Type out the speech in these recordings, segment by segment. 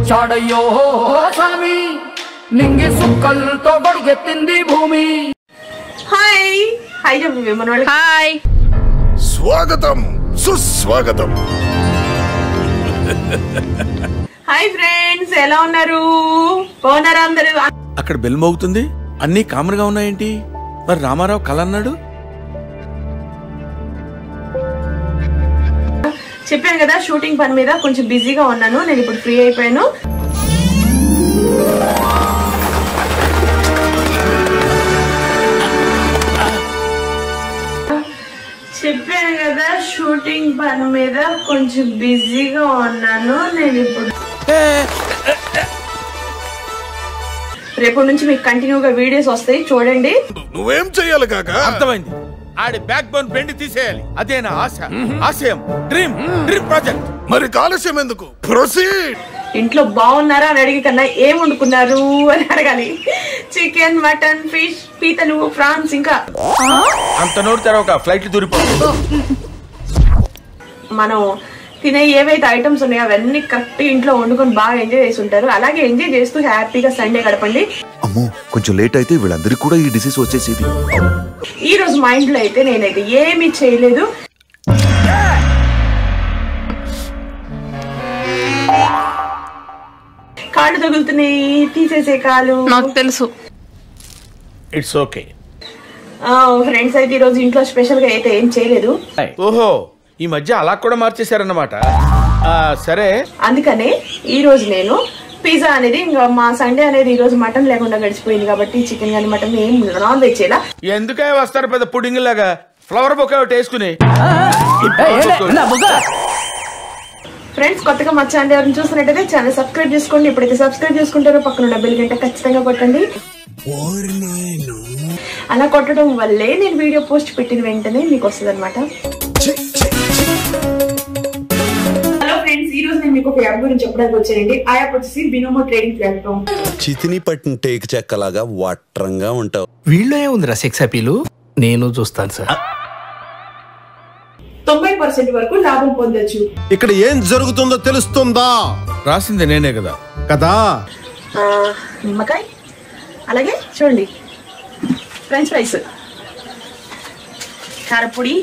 వచ్చాడయ్యో స్వామి నింగి సుక్కలతో గొడిగెత్తింది భూమి. Hi hi చెప్పు మనోళ్ళు. హాయ్ స్వాగతం సుస్వాగతం. హాయ్ ఫ్రెండ్స్, ఎలా ఉన్నారు? బాగున్నారా అందరూ? అక్కడ బెల్ మోగుతుంది, అన్ని కామన్ గా ఉన్నాయేంటి? మరి రామారావు కల అన్నాడు. చెప్పాను కదా షూటింగ్ పని మీద కొంచెం బిజీగా ఉన్నాను. నేను ఇప్పుడు ఫ్రీ అయిపోయాను. చెప్పాను కదా షూటింగ్ పని మీద కొంచెం బిజీగా ఉన్నాను. నేను ఇప్పుడు రేపటి నుంచి మీకు కంటిన్యూగా వీడియోస్ వస్తాయి, చూడండి. నువ్వేం చెయ్యాలి కాక? అర్థమైంది. ఆడి బ్యాక్ బోన్ బెండ్ తీసేయాలి. అదే నా ఆశ, ఆశయం, డ్రీమ్ ప్రాజెక్ట్. మరి కాలుష్యం ఎందుకు? ప్రొసీడ్. ఇంట్లో బాగున్నారా అని అడిగి కన్నా ఏం వండుకున్నారు అని అడగాలి. చికెన్, మటన్, ఫిష్, పీతలు, ఫ్రాన్స్, ఇంకా అంత నోటి తెరవక ఫ్లైట్ దూరిపోతుంది. మనం తినే ఏవైతే ఐటమ్స్ ఉన్నాయో అవన్నీ కరెక్ట్ ఇంట్లో వండుకొని బాగా ఎంజాయ్ చేసి ఉంటారు. అలాగే ఎంజాయ్ చేస్తూ హ్యాపీగా సండే గడపండి. అమ్మో, కొంచెం లేట్ అయితే వీళ్ళందరికీ కూడా ఈ డిసీజ్ వచ్చేసేది. ఈ రోజు మా ఇంట్లో అయితే నేనైతే ఏమీ చేయలేదు. కాళ్ళు తగులుతున్నాయి, తీసేసే కాలు. నాకు తెలుసు. It's okay. ఫ్రెండ్స్ అయితే ఈ రోజు ఇంట్లో స్పెషల్ గా అయితే ఏం చేయలేదు. ఓహో, ఈ మధ్య అలా కూడా మార్చేశారన్నమాట. సరే, అందుకనే ఈ రోజు నేను పిజ్జా అనేది, ఇంకా మా సండే అనేది ఈ రోజు మటన్ లేకుండా గడిచిపోయింది కాబట్టి చికెన్ గానీ మటన్ ఏం నాన్ వెజ్ చేయాల. ఎందుకే వస్తారు పెద్ద పుడింగ్ లాగా ఫ్లవర్ బొక్క ఒకటి వేసుకుని. ఫ్రెండ్స్, కొత్తగా మా ఛానల్ ఎవరిని చూస్తున్నట్టయితే ఛానల్ సబ్స్క్రైబ్ చేసుకోండి. ఎప్పుడైతే సబ్స్క్రైబ్ చేసుకుంటారో పక్కన ఉన్న బెల్ గంట ఖచ్చితంగా కొట్టండి. అలా కొట్టడం వల్లే నేను వీడియో పోస్ట్ పెట్టిన వెంటనే మీకు వస్తుంది అనమాట. హలో ఫ్రెండ్స్, ఈ రోజు నేను మీకు ఒక యాప్ గురించి చెప్పడానికి వచ్చానండి. ఆ యాప్ వచ్చేసి బినోమో ట్రేడింగ్ ప్లాట్ఫామ్. చితిని పట్టిన టేక్ చెక్కలాగా వట్రంగా ఉంటావు. వీళ్ళో ఏముందిరా సెక్స్ అపీలు? నేను చూస్తాను సార్. 90% వరకు లాభం పొందొచ్చు. ఇక్కడ ఏం జరుగుతుందో తెలుస్తుందా? రాసింది నేనే కదా కదా. నిమ్మకాయ, అలాగే చూడండి ఫ్రెంచ్ ఫ్రైస్, కారపొడి,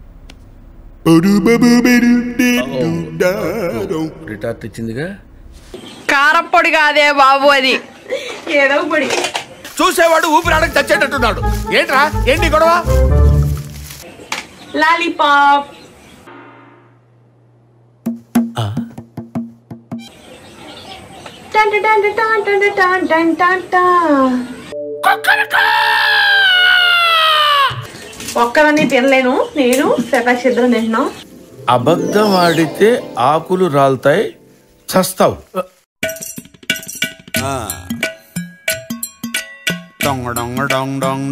రిటార్ట్ ఇచ్చిందిగా. కారపొడి కాదే బాబు, అది ఏదో పొడి. చూసేవాడు ఊపిరాడకి చచ్చేటట్టున్నాడు. ఏంట్రా ఏంటి గొడవ? లాలీపాప్, ఒక్కదాన్ని తినలేను నేను, శతాక్షిద్రం తింటున్నాం. అబద్ధం ఆడితే ఆకులు రాలుతాయి, చస్తావు.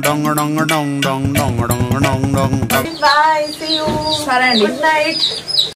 Bye, see you. సరే అండి. Good night.